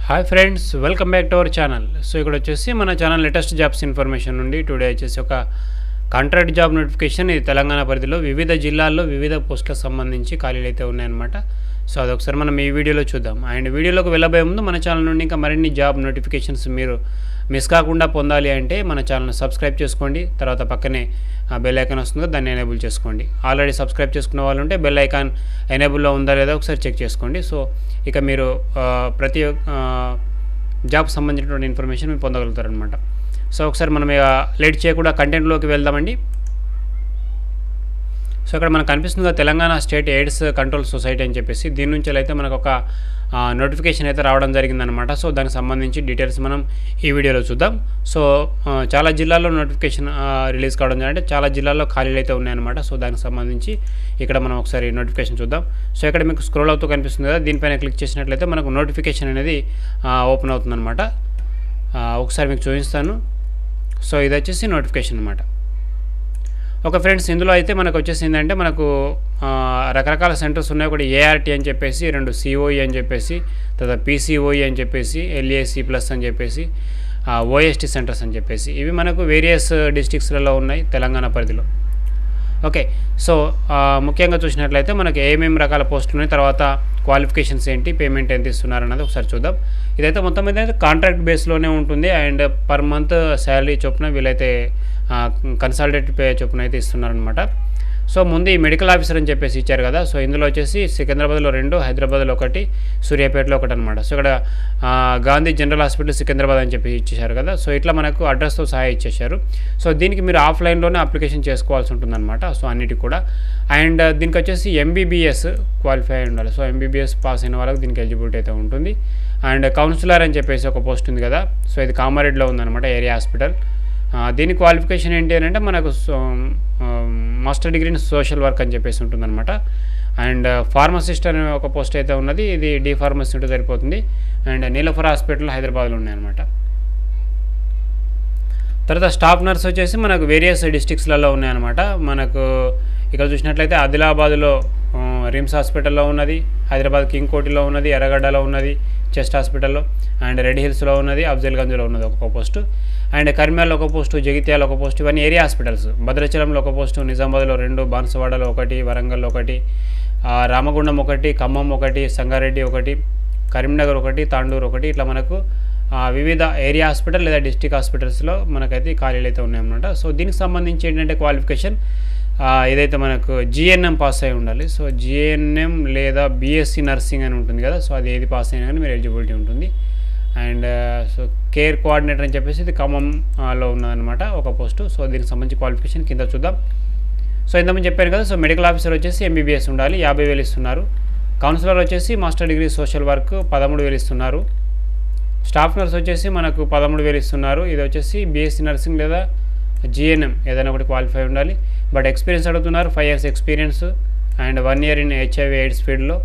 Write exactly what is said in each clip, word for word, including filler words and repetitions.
Hi friends, welcome back to our channel. So ఇక్కడ వచ్చేసి మన ఛానల్ లేటెస్ట్ జాబ్స్ ఇన్ఫర్మేషన్ నుండి టుడే వచ్చేసి ఒక కాంట్రాక్ట్ జాబ్ నోటిఫికేషన్. ఇది తెలంగాణ పరిధిలో వివిధ జిల్లాల్లో వివిధ పోస్టులకు సంబంధించి ఖాళీలు అయితే ఉన్నాయన్నమాట. సో అదొకసారి మనం ఈ వీడియోలో చూద్దాం. అండ్ వీడియోలోకి వెళ్ళబోయే ముందు మన ఛానల్ నుండి ఇంకా మరిన్ని జాబ్ నోటిఫికేషన్స్ మీరు మిస్ కాకుండా పొందాలి అంటే మన ఛానల్ని సబ్స్క్రైబ్ చేసుకోండి. తర్వాత పక్కనే బెల్ ఐకాన్ వస్తుందో దాన్ని ఎనేబుల్ చేసుకోండి. ఆల్రెడీ సబ్స్క్రైబ్ చేసుకున్న వాళ్ళు ఉంటే బెల్ ఐకాన్ ఎనేబుల్లో ఉందా లేదా ఒకసారి చెక్ చేసుకోండి. సో ఇక మీరు ప్రతి జాబ్ సంబంధించినటువంటి ఇన్ఫర్మేషన్ మీరు పొందగలుగుతారనమాట. సో ఒకసారి మనం లేట్ చేయకుండా కంటెంట్లోకి వెళ్దామండి. సో ఇక్కడ మనకు కనిపిస్తుంది Telangana state AIDS control society అని చెప్పేసి దీని నుంచి అయితే మనకు ఒక నోటిఫికేషన్ అయితే రావడం జరిగిందనమాట. సో దానికి సంబంధించి డీటెయిల్స్ మనం ఈ వీడియోలో చూద్దాం. సో చాలా జిల్లాల్లో నోటిఫికేషన్ రిలీజ్ కావడం జరిగింది, అంటే చాలా జిల్లాల్లో ఖాళీలు అయితే ఉన్నాయన్నమాట. సో దానికి సంబంధించి ఇక్కడ మనం ఒకసారి నోటిఫికేషన్ చూద్దాం. సో ఇక్కడ మీకు స్క్రోల్ అవుతూ కనిపిస్తుంది కదా, దీనిపైన క్లిక్ చేసినట్లయితే మనకు నోటిఫికేషన్ అనేది ఓపెన్ అవుతుందన్నమాట. ఒకసారి మీకు చూపిస్తాను. సో ఇది వచ్చేసి నోటిఫికేషన్ అనమాట. ఓకే ఫ్రెండ్స్, ఇందులో అయితే మనకు వచ్చేసి ఏంటంటే మనకు రకరకాల సెంటర్స్ ఉన్నాయి. ఒకటి ఏఆర్టీ అని చెప్పేసి, రెండు సిఓఈ అని చెప్పేసి, తర్వాత పీసీఓఈ అని చెప్పేసి, ఎల్ఏసి ప్లస్ అని చెప్పేసి, ఓఎస్టీ సెంటర్స్ అని చెప్పేసి ఇవి మనకు వేరియస్ డిస్ట్రిక్ట్స్లలో ఉన్నాయి తెలంగాణ పరిధిలో. ఓకే, సో ముఖ్యంగా చూసినట్లయితే మనకి ఏమేమి రకాల పోస్టులు ఉన్నాయి, తర్వాత క్వాలిఫికేషన్స్ ఏంటి, పేమెంట్ ఎంత ఇస్తున్నారు అన్నది ఒకసారి చూద్దాం. ఇదైతే మొత్తం మీద కాంట్రాక్ట్ బేస్లోనే ఉంటుంది. అండ్ పర్ మంత్ శాలరీ చొప్పున వీళ్ళైతే కన్సల్టేటివ్ పే చొప్పున అయితే ఇస్తున్నారనమాట. సో ముందు ఈ మెడికల్ ఆఫీసర్ అని చెప్పేసి ఇచ్చారు కదా. సో ఇందులో వచ్చేసి సికింద్రాబాద్లో రెండు, హైదరాబాద్లో ఒకటి, సూర్యాపేటలో ఒకటి అనమాట. సో ఇక్కడ గాంధీ జనరల్ హాస్పిటల్ సికింద్రాబాద్ అని చెప్పి ఇచ్చేశారు కదా. సో ఇట్లా మనకు అడ్రస్తో సహా ఇచ్చేశారు. సో దీనికి మీరు ఆఫ్లైన్లోనే అప్లికేషన్ చేసుకోవాల్సి ఉంటుందన్నమాట. సో అన్నిటికి కూడా. అండ్ దీనికి వచ్చేసి ఎంబీబీఎస్ క్వాలిఫై అయి ఉండాలి. సో ఎంబీబీఎస్ పాస్ అయిన వాళ్ళకి దీనికి ఎలిజిబిలిటీ అయితే ఉంటుంది. అండ్ కౌన్సిలర్ అని చెప్పేసి ఒక పోస్ట్ ఉంది కదా. సో ఇది కామారెడ్డిలో ఉందన్నమాట, ఏరియా హాస్పిటల్. దీని క్వాలిఫికేషన్ ఏంటి అని అంటే మనకు master degree in social work అని చెప్పేసి ఉంటుందన్నమాట. అండ్ ఫార్మసిస్ట్ అనే ఒక పోస్ట్ అయితే ఉన్నది, ఇది డి ఫార్మసీ ఉంటే సరిపోతుంది. అండ్ నీలఫర్ హాస్పిటల్ హైదరాబాద్లో ఉన్నాయన్నమాట. తర్వాత స్టాఫ్ నర్స్ వచ్చేసి మనకు వేరియస్ డిస్ట్రిక్ట్స్లలో ఉన్నాయన్నమాట. మనకు ఇక్కడ చూసినట్లయితే ఆదిలాబాద్లో రిమ్స్ హాస్పిటల్లో ఉన్నది, హైదరాబాద్ కింగ్ కోటిలో ఉన్నది, ఎర్రగడ్డలో ఉన్నది చెస్ట్ హాస్పిటల్లో, అండ్ రెడ్ హిల్స్లో ఉన్నది, అఫ్జల్గంజ్లో ఉన్నది ఒక పోస్టు, అండ్ కర్మేల్లో ఒక పోస్టు, జగిత్యాల ఒక పోస్టు, ఇవన్నీ ఏరియా హాస్పిటల్స్. భద్రాచలంలో ఒక పోస్టు, నిజామాబాద్లో రెండు, బాన్సువాడలో ఒకటి, వరంగల్లో ఒకటి, రామగుండం ఒకటి, ఖమ్మం ఒకటి, సంగారెడ్డి ఒకటి, కరీంనగర్ ఒకటి, తాండూరు ఒకటి, ఇట్లా మనకు వివిధ ఏరియా హాస్పిటల్ లేదా డిస్ట్రిక్ట్ హాస్పిటల్స్లో మనకైతే ఖాళీలు అయితే ఉన్నాయన్నమాట. సో దీనికి సంబంధించి ఏంటంటే క్వాలిఫికేషన్ ఏదైతే మనకు జిఎన్ఎం పాస్ అయి ఉండాలి. సో జిఎన్ఎం లేదా బీఎస్సీ నర్సింగ్ అని ఉంటుంది కదా. సో అది ఏది పాస్ అయినా కానీ మీరు ఎలిజిబిలిటీ ఉంటుంది. అండ్ సో కేర్ కోఆర్డినేటర్ అని చెప్పేసి ఇది ఖమ్మంలో ఉన్నదన్నమాట ఒక పోస్టు. సో దీనికి సంబంధించి క్వాలిఫికేషన్ కింద చూద్దాం. సో ఇంతకుముందు చెప్పాను కదా. సో మెడికల్ ఆఫీసర్ వచ్చేసి ఎంబీబీఎస్ ఉండాలి, యాభై వేలు ఇస్తున్నారు. కౌన్సిలర్ వచ్చేసి మాస్టర్ డిగ్రీ సోషల్ వర్క్ పదమూడు వేలు ఇస్తున్నారు. స్టాఫ్ నర్స్ వచ్చేసి మనకు పదమూడు వేలు ఇస్తున్నారు. ఇది వచ్చేసి బీఎస్సీ నర్సింగ్ లేదా జిఎన్ఎం ఏదైనా ఒకటి క్వాలిఫై ఉండాలి. బట్ ఎక్స్పీరియన్స్ అడుగుతున్నారు, five years experience and one year in HIV AIDS ఫీల్డ్లో.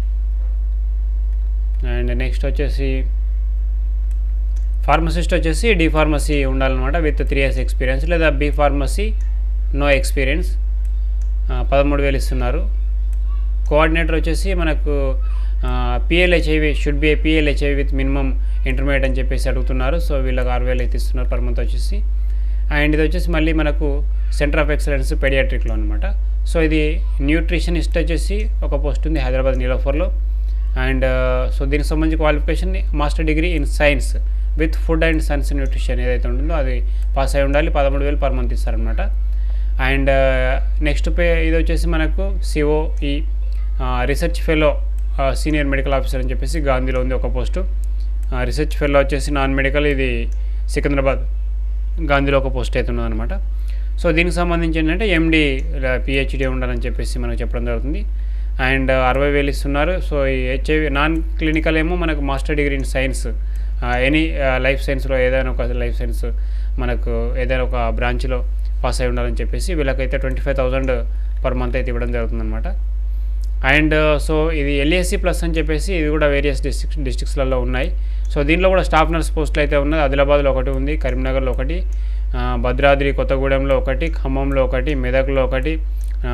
అండ్ నెక్స్ట్ వచ్చేసి ఫార్మసిస్ట్ వచ్చేసి డి ఫార్మసీ ఉండాలన్నమాట విత్ త్రీ ఇయర్స్ ఎక్స్పీరియన్స్, లేదా బి ఫార్మసీ నో ఎక్స్పీరియన్స్, పదమూడు వేలు ఇస్తున్నారు. కోఆర్డినేటర్ వచ్చేసి మనకు PLHIV should be a PLHIV with minimum intermediate అని చెప్పేసి అడుగుతున్నారు. సో వీళ్ళకి ఆరు వేలు అయితే ఇస్తున్నారు పర్ మంత్ వచ్చేసి. అండ్ ఇది వచ్చేసి మళ్ళీ మనకు సెంటర్ ఆఫ్ ఎక్సలెన్స్ పెడియాట్రిక్లో అనమాట. సో ఇది న్యూట్రిషనిస్ట్ వచ్చేసి ఒక పోస్ట్ ఉంది హైదరాబాద్ నీలోఫర్లో. అండ్ సో దీనికి సంబంధించి qualification master degree in science with food and science nutrition ఏదైతే ఉంటుందో అది పాస్ అయి ఉండాలి, పదమూడు వేలు పర్ మంత్ ఇస్తారనమాట. అండ్ నెక్స్ట్ పే ఇది వచ్చేసి మనకు COE research fellow senior medical officer అని చెప్పేసి గాంధీలో ఉంది ఒక పోస్టు. రీసెర్చ్ ఫెలో వచ్చేసి నాన్ మెడికల్, ఇది సికింద్రాబాద్ గాంధీలో ఒక పోస్ట్ అయితే ఉన్నదన్నమాట. సో దీనికి సంబంధించి ఏంటంటే ఎండి పిహెచ్డి ఉండాలని చెప్పేసి మనకు చెప్పడం జరుగుతుంది. అండ్ అరవై వేలు ఇస్తున్నారు. సో ఈ హెచ్ఐవి నాన్ క్లినికల్ ఏమో మనకు master degree in science any life సైన్స్లో ఏదైనా ఒక లైఫ్ సైన్స్ మనకు ఏదైనా ఒక బ్రాంచ్లో పాస్ అయి ఉండాలని చెప్పేసి వీళ్ళకైతే twenty five thousand per month అయితే ఇవ్వడం జరుగుతుందన్నమాట. అండ్ సో ఇది ఎల్ఏసి ప్లస్ అని చెప్పేసి ఇది కూడా వేరియస్ డిస్ట్రిక్ట్ డిస్ట్రిక్ట్స్లలో ఉన్నాయి. సో దీంట్లో కూడా స్టాఫ్ నర్స్ పోస్టులు అయితే ఉన్నాయి. ఆదిలాబాద్లో ఒకటి ఉంది, కరీంనగర్లో ఒకటి, భద్రాద్రి కొత్తగూడెంలో ఒకటి, ఖమ్మంలో ఒకటి, మెదక్లో ఒకటి,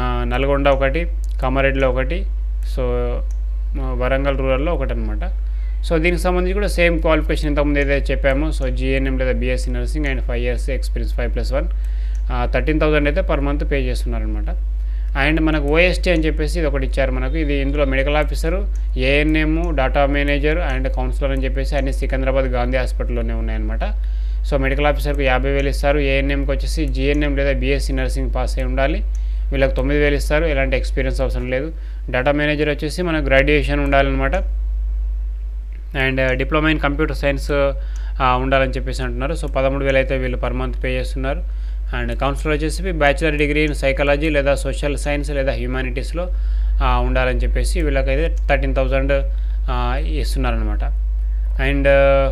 నల్గొండ ఒకటి, కామారెడ్డిలో ఒకటి, సో వరంగల్ రూరల్లో ఒకటి అనమాట. సో దీనికి సంబంధించి కూడా సేమ్ క్వాలిఫికేషన్ ఇంతకుముందు ఏదైతే చెప్పామో, సో జిఎన్ఎం లేదా BSc nursing and five years experience five plus one thirteen thousand అయితే పర్ మంత్ పే చేస్తున్నారనమాట. అండ్ మనకు ఓఎస్టీ అని చెప్పేసి ఇది ఒకటి ఇచ్చారు మనకు. ఇది ఇందులో medical officer, ANM, data manager and counsellor అని చెప్పేసి అన్ని సికింద్రాబాద్ గాంధీ హాస్పిటల్లోనే ఉన్నాయన్నమాట. సో మెడికల్ ఆఫీసర్కు యాభై వేలు ఇస్తారు, ఏఎన్ఎంకి వచ్చేసి జిఎన్ఎం లేదా బీఎస్సీ నర్సింగ్ పాస్ అయి ఉండాలి, వీళ్ళకి తొమ్మిది వేలు ఇస్తారు, ఎలాంటి ఎక్స్పీరియన్స్ అవసరం లేదు. డేటా మేనేజర్ వచ్చేసి మనకు గ్రాడ్యుయేషన్ ఉండాలన్నమాట. And diploma in computer science ఉండాలని చెప్పేసి అంటున్నారు. సో పదమూడు వేలు అయితే వీళ్ళు పర్ మంత్ పే చేస్తున్నారు. అండ్ కౌన్సిలర్ వచ్చేసి బ్యాచిలర్ డిగ్రీ ఇన్ సైకాలజీ లేదా సోషల్ సైన్స్ లేదా హ్యూమానిటీస్లో ఉండాలని చెప్పేసి వీళ్ళకైతే థర్టీన్ థౌజండ్ ఇస్తున్నారనమాట. అండ్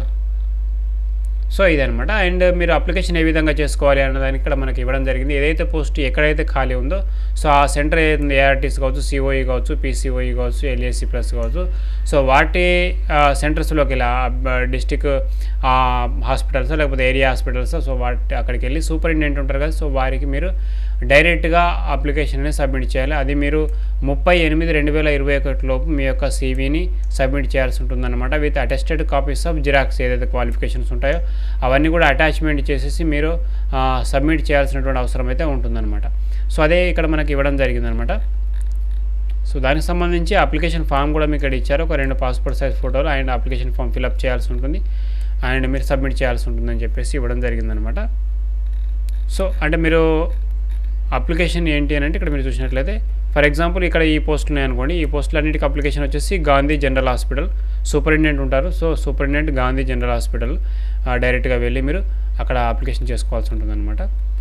సో ఇదనమాట. అండ్ మీరు అప్లికేషన్ ఏ విధంగా చేసుకోవాలి అన్నదానికి ఇక్కడ మనకి ఇవ్వడం జరిగింది. ఏదైతే పోస్ట్ ఎక్కడైతే ఖాళీ ఉందో సో ఆ సెంటర్ ఏదైతే ఏఆర్టీస్ కావచ్చు, సిఓఈ కావచ్చు, పీసీఓఈ కావచ్చు, ఎల్ఏసి ప్లస్ కావచ్చు, సో వాటి సెంటర్స్లోకి ఇలా డిస్టిక్ హాస్పిటల్స్ లేకపోతే ఏరియా హాస్పిటల్స్, సో వాటి అక్కడికి వెళ్ళి సూపరింటెండెంట్ ఉంటారు కదా, సో వారికి మీరు డైరెక్ట్గా అప్లికేషన్ అనేది సబ్మిట్ చేయాలి. అది మీరు ముప్పై ఎనిమిది రెండు వేల ఇరవై ఒకటి లోపు మీ యొక్క సీవీని సబ్మిట్ చేయాల్సి ఉంటుందన్నమాట. With attested copies of xerox ఏదైతే క్వాలిఫికేషన్స్ ఉంటాయో అవన్నీ కూడా అటాచ్మెంట్ చేసేసి మీరు సబ్మిట్ చేయాల్సినటువంటి అవసరం అయితే ఉంటుందన్నమాట. సో అదే ఇక్కడ మనకి ఇవ్వడం జరిగిందనమాట. సో దానికి సంబంధించి అప్లికేషన్ ఫామ్ కూడా మీకు ఇక్కడ ఇచ్చారు, ఒక రెండు పాస్పోర్ట్ సైజ్ ఫోటోలు అండ్ అప్లికేషన్ ఫామ్ ఫిల్అప్ చేయాల్సి ఉంటుంది అండ్ మీరు సబ్మిట్ చేయాల్సి ఉంటుందని చెప్పేసి ఇవ్వడం జరిగిందనమాట. సో అంటే మీరు అప్లికేషన్ ఏంటి అని అంటే ఇక్కడ మీరు చూసినట్లయితే ఫర్ ఎగ్జాంపుల్ ఇక్కడ ఈ పోస్టులు ఉన్నాయి అనుకోండి, ఈ పోస్టులు అన్నిటికీ అప్లికేషన్ వచ్చేసి గాంధీ జనరల్ హాస్పిటల్ సూపరింటెండెంట్ ఉంటారు. So superintendent Gandhi general hospital డైరెక్ట్గా వెళ్ళి మీరు అక్కడ అప్లికేషన్ చేసుకోవాల్సి ఉంటుంది అనమాట.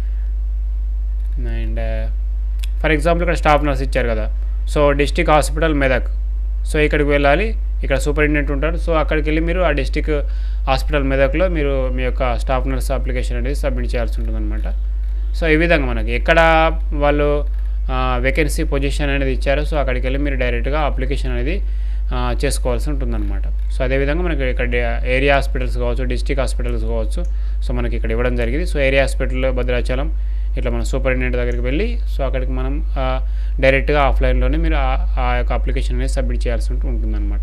అండ్ ఫర్ ఎగ్జాంపుల్ ఇక్కడ స్టాఫ్ నర్స్ ఇచ్చారు కదా, so district hospital Medak, so ఇక్కడికి వెళ్ళాలి, ఇక్కడ సూపరింటెండెంట్ ఉంటారు. సో అక్కడికి వెళ్ళి మీరు ఆ డిస్టిక్ హాస్పిటల్ మెదక్లో మీరు మీ యొక్క స్టాఫ్ నర్స్ అప్లికేషన్ అనేది సబ్మిట్ చేయాల్సి ఉంటుంది అనమాట. సో ఈ విధంగా మనకి ఎక్కడ వాళ్ళు వేకెన్సీ పొజిషన్ అనేది ఇచ్చారు, సో అక్కడికి వెళ్ళి మీరు డైరెక్ట్గా అప్లికేషన్ అనేది చేసుకోవాల్సి ఉంటుందన్నమాట. సో అదేవిధంగా మనకి ఇక్కడ ఏరియా హాస్పిటల్స్ కావచ్చు, డిస్టిక్ హాస్పిటల్స్ కావచ్చు, సో మనకి ఇక్కడ ఇవ్వడం జరిగింది. సో ఏరియా హాస్పిటల్ భద్రాచలం ఇట్లా మనం సూపరింటెండెంట్ దగ్గరికి వెళ్ళి సో అక్కడికి మనం డైరెక్ట్గా ఆఫ్లైన్లోనే మీరు ఆ యొక్క అప్లికేషన్ అనేది సబ్మిట్ చేయాల్సి ఉంటుందన్నమాట.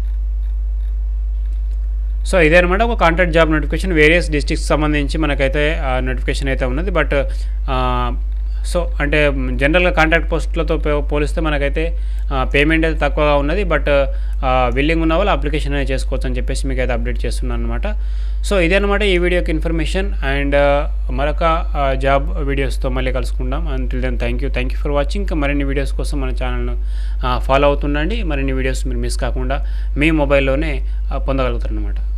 సో ఇదే అనమాట ఒక contract job notification. Various districts సంబంధించి మనకైతే నోటిఫికేషన్ అయితే ఉన్నది. బట్ సో అంటే జనరల్గా కాంట్రాక్ట్ పోస్టులతో పోలిస్తే మనకైతే పేమెంట్ అయితే తక్కువగా ఉన్నది. బట్ విల్లింగ్ ఉన్న వాళ్ళు అప్లికేషన్ అనేది చేసుకోవచ్చు అని చెప్పేసి మీకు అయితే అప్డేట్ చేస్తున్నాను అనమాట. సో ఇదే అనమాట ఈ వీడియోకి ఇన్ఫర్మేషన్. అండ్ మరొక జాబ్ వీడియోస్తో మళ్ళీ కలుసుకుందాం. Until then thank you thank you for watching. మరిన్ని వీడియోస్ కోసం మన ఛానల్ను ఫాలో అవుతుండండి. మరిన్ని వీడియోస్ మీరు మిస్ కాకుండా మీ మొబైల్లోనే పొందగలుగుతారు అనమాట.